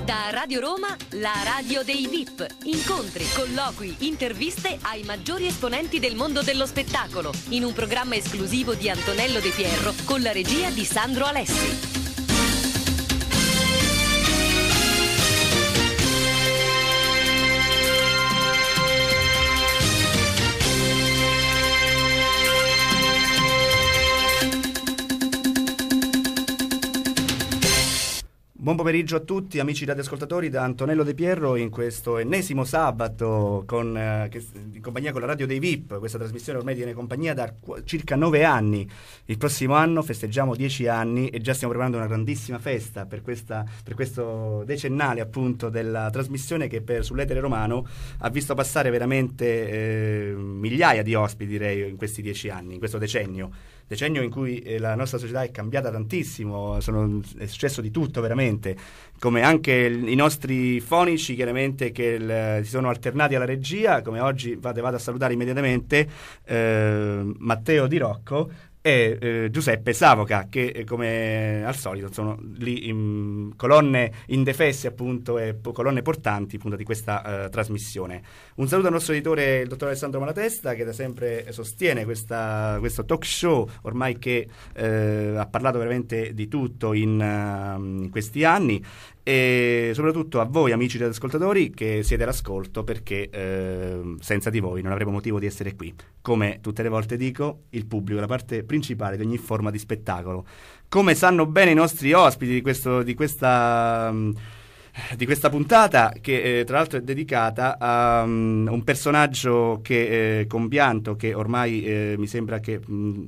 Da Radio Roma, la radio dei VIP. Incontri, colloqui, interviste ai maggiori esponenti del mondo dello spettacolo, in un programma esclusivo di Antonello De Pierro con la regia di Sandro Alessi. Buon pomeriggio a tutti amici radioascoltatori da Antonello De Pierro in questo ennesimo sabato in compagnia con la radio dei VIP. Questa trasmissione ormai viene compagnia da circa 9 anni. Il prossimo anno festeggiamo 10 anni e già stiamo preparando una grandissima festa per questo decennale appunto della trasmissione che sull'etere romano ha visto passare veramente migliaia di ospiti, direi, in questi 10 anni, in questo decennio in cui la nostra società è cambiata tantissimo, è successo di tutto veramente, come anche i nostri fonici chiaramente che si sono alternati alla regia, come oggi vado a salutare immediatamente Matteo Di Rocco e Giuseppe Savoca, che come al solito sono lì in colonne indefesse appunto e colonne portanti appunto di questa trasmissione. Un saluto al nostro editore, il dottor Alessandro Malatesta, che da sempre sostiene questo talk show ormai che ha parlato veramente di tutto in questi anni, e soprattutto a voi amici ascoltatori che siete all'ascolto, perché senza di voi non avremo motivo di essere qui. Come tutte le volte dico, il pubblico è la parte principale di ogni forma di spettacolo. Come sanno bene i nostri ospiti di questa puntata, che tra l'altro è dedicata a un personaggio compianto, che ormai mi sembra che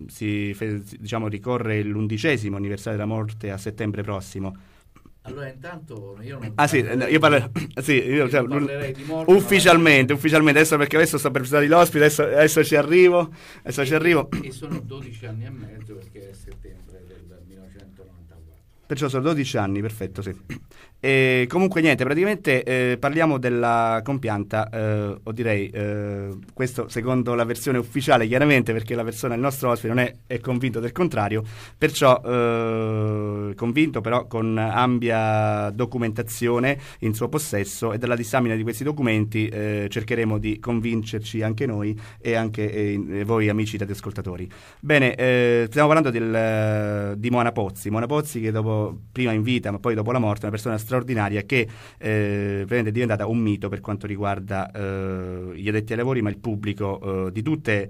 ricorre l'11° anniversario della morte a settembre prossimo. Allora intanto io non io parlerei di morte ufficialmente adesso, perché adesso sto per presentare l'ospite, adesso ci arrivo. E sono 12 anni e mezzo, perché è settembre del 1994. Perciò sono 12 anni, perfetto, sì. E comunque niente, praticamente parliamo della compianta, o direi questo secondo la versione ufficiale, chiaramente, perché il nostro ospite non è convinto del contrario, perciò convinto però con ampia documentazione in suo possesso, e dalla disamina di questi documenti cercheremo di convincerci anche noi e anche voi amici radioascoltatori. Bene, stiamo parlando di Moana Pozzi, che prima in vita ma poi dopo la morte, una persona straordinaria che è diventata un mito per quanto riguarda gli addetti ai lavori, ma il pubblico di tutti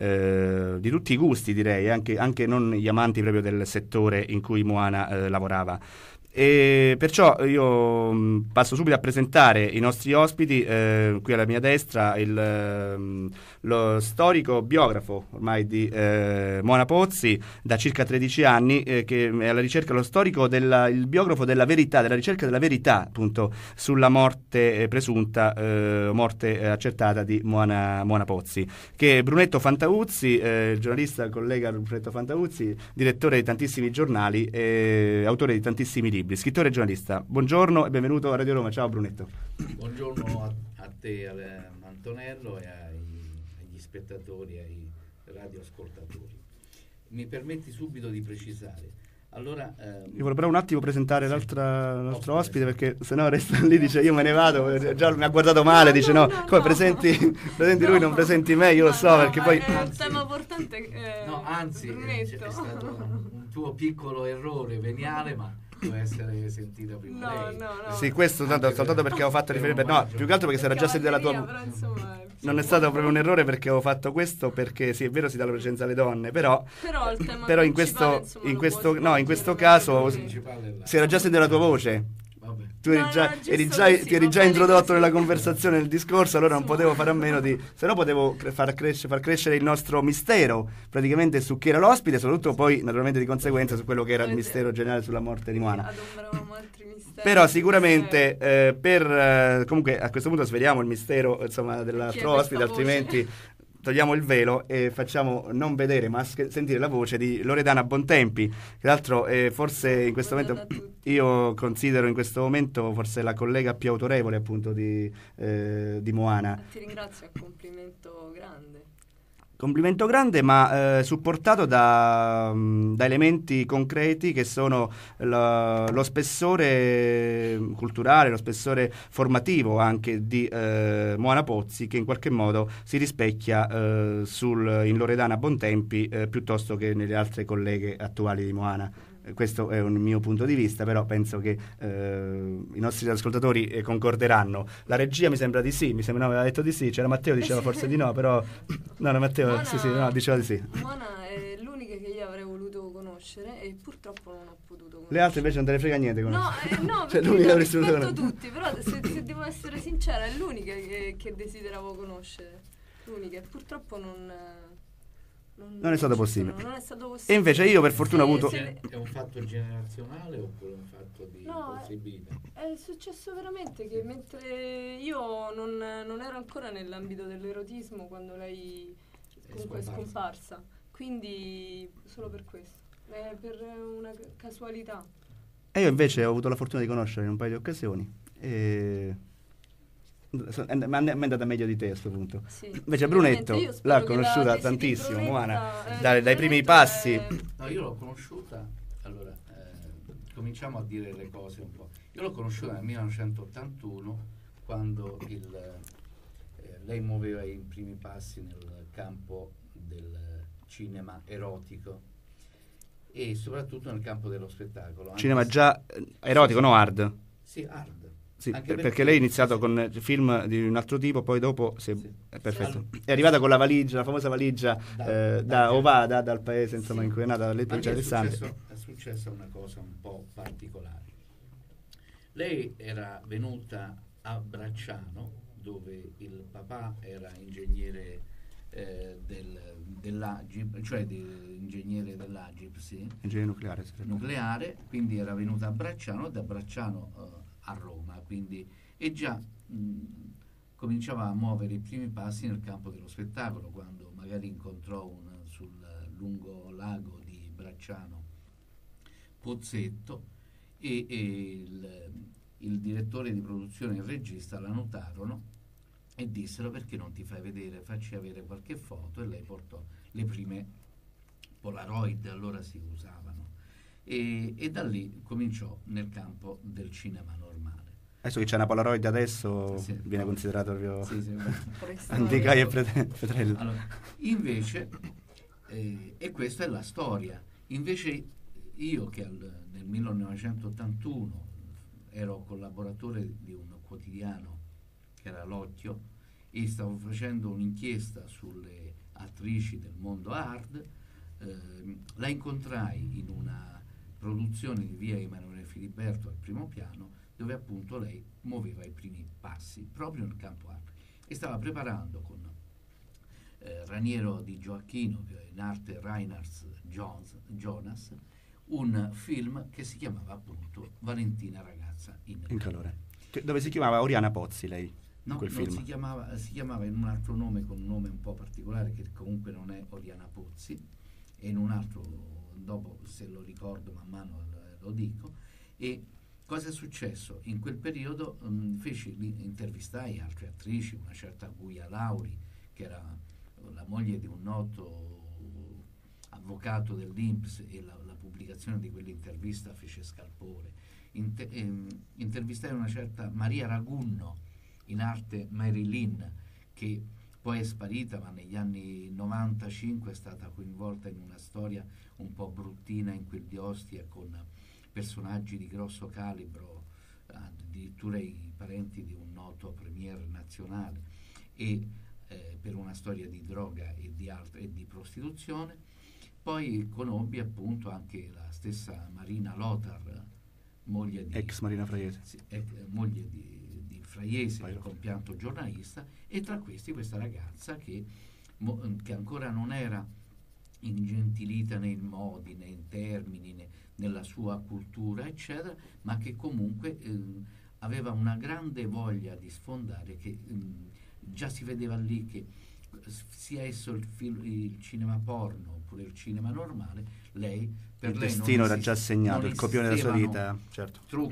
i gusti, direi, anche non gli amanti proprio del settore in cui Moana lavorava. E perciò io passo subito a presentare i nostri ospiti. Qui alla mia destra lo storico biografo ormai di Moana Pozzi da circa 13 anni, che è alla ricerca, il biografo della verità, della ricerca della verità appunto sulla morte presunta, morte accertata di Moana Pozzi, che è Brunetto Fantauzzi, giornalista, collega Brunetto Fantauzzi, direttore di tantissimi giornali e autore di tantissimi libri. Scrittore e giornalista. Buongiorno e benvenuto a Radio Roma. Ciao Brunetto. Buongiorno a te, Antonello, e agli spettatori, ai radioascoltatori. Mi permetti subito di precisare. Allora, io volevo però un attimo presentare l'altro ospite, perché sennò resta lì, dice io me ne vado, già mi ha guardato male, dice no, come presenti lui, non presenti me, io lo so, perché poi è un tema importante. Anzi, è stato un tuo piccolo errore veniale, ma può essere sentita prima lei. No. Sì, questo soltanto perché avevo fatto riferimento, no, più che altro perché si era già sentita la tua. Non è stato proprio un errore, perché avevo fatto questo, perché sì, è vero, si dà la precedenza alle donne, però il tema in questo caso si era già sentita la tua voce. Tu ti eri già introdotto nella conversazione, nel discorso, allora non potevo fare a meno se no potevo far crescere il nostro mistero praticamente su chi era l'ospite, soprattutto poi naturalmente di conseguenza su quello che era il mistero generale sulla morte di Moana. Però sicuramente comunque a questo punto sveliamo il mistero, insomma, dell'altro ospite, altrimenti togliamo il velo e facciamo non vedere ma sentire la voce di Loredana Bontempi, che tra l'altro forse in questo momento io considero in questo momento forse la collega più autorevole appunto di Moana. Ti ringrazio, è un complimento grande. Complimento grande, ma supportato da elementi concreti che sono lo spessore culturale, lo spessore formativo anche di Moana Pozzi, che in qualche modo si rispecchia in Loredana Bontempi piuttosto che nelle altre colleghe attuali di Moana. Questo è un mio punto di vista, però penso che i nostri ascoltatori concorderanno. La regia mi sembra di sì, no, aveva detto di sì, c'era Matteo, diceva forse di no, però no, Matteo Moana, no, diceva di sì. Moana è l'unica che io avrei voluto conoscere e purtroppo non ho potuto conoscere. Le altre invece non te ne frega niente. No, cioè, perché l'unica io avresti voluto rispetto conoscere. tutti, però se devo essere sincera è l'unica che desideravo conoscere. L'unica, e purtroppo non è stato possibile. Non è stato possibile. E invece io per fortuna ho avuto... È un fatto generazionale oppure un fatto di possibilità? È successo veramente che mentre io non ero ancora nell'ambito dell'erotismo quando lei comunque è scomparsa. Quindi solo per questo. È per una casualità. E io invece ho avuto la fortuna di conoscerla in un paio di occasioni e... mi è andata meglio di te a questo punto. Sì, invece Brunetto l'ha conosciuta tantissimo, Moana, dai primi passi. No, io l'ho conosciuta, allora cominciamo a dire le cose un po'. Io l'ho conosciuta nel 1981 quando lei muoveva i primi passi nel campo del cinema erotico e soprattutto nel campo dello spettacolo. Cinema già erotico, no hard? Sì, hard. Sì, perché lei ha iniziato con film di un altro tipo, poi dopo perfetto. È arrivata con la valigia, la famosa valigia da Ovada, dal paese insomma in cui è nata la provincia di Alessandria. È successa una cosa un po' particolare. Lei era venuta a Bracciano, dove il papà era ingegnere dell'Agip, cioè ingegnere dell'Agip, sì. Ingegnere nucleare, quindi era venuta a Bracciano, da Bracciano a Roma, quindi e già cominciava a muovere i primi passi nel campo dello spettacolo, quando magari incontrò sul lungo lago di Bracciano Pozzetto e il direttore di produzione e il regista la notarono e dissero: perché non ti fai vedere, facci avere qualche foto, e lei portò le prime Polaroid, allora si usavano, e da lì cominciò nel campo del cinema normale. Adesso che c'è una Polaroid adesso viene considerato proprio antica e Petrello. Allora, invece e questa è la storia. Invece io che nel 1981 ero collaboratore di un quotidiano che era L'Occhio e stavo facendo un'inchiesta sulle attrici del mondo hard, la incontrai in una produzione di via Emanuele Filiberto al primo piano, dove appunto lei muoveva i primi passi proprio nel campo hard e stava preparando con Raniero Di Gioacchino, che in arte Reinhardt Jonas, un film che si chiamava appunto Valentina ragazza in calore. Dove si chiamava Oriana Pozzi lei? No, quel film. Si chiamava in un altro nome, con un nome un po' particolare che comunque non è Oriana Pozzi, e in un altro, dopo se lo ricordo man mano lo dico. E cosa è successo? In quel periodo intervistai altre attrici, una certa Guia Lauri, che era la moglie di un noto avvocato dell'INPS, e la pubblicazione di quell'intervista fece scalpore. Intervistai una certa Maria Ragunno, in arte Marilyn, che poi è sparita, ma negli anni 95 è stata coinvolta in una storia un po' bruttina in quel di Ostia, con personaggi di grosso calibro, addirittura i parenti di un noto premier nazionale, e per una storia di droga e di prostituzione. Poi conobbi appunto anche la stessa Marina Lothar, moglie di ex Marina Fraiese, moglie di Fraiese, il compianto giornalista, e tra questi questa ragazza che ancora non era ingentilita nei modi, nei termini, nella sua cultura, eccetera, ma che comunque aveva una grande voglia di sfondare, che già si vedeva lì che sia esso il cinema porno oppure il cinema normale, lei per il lei destino era già segnato, il copione della sua vita, certo.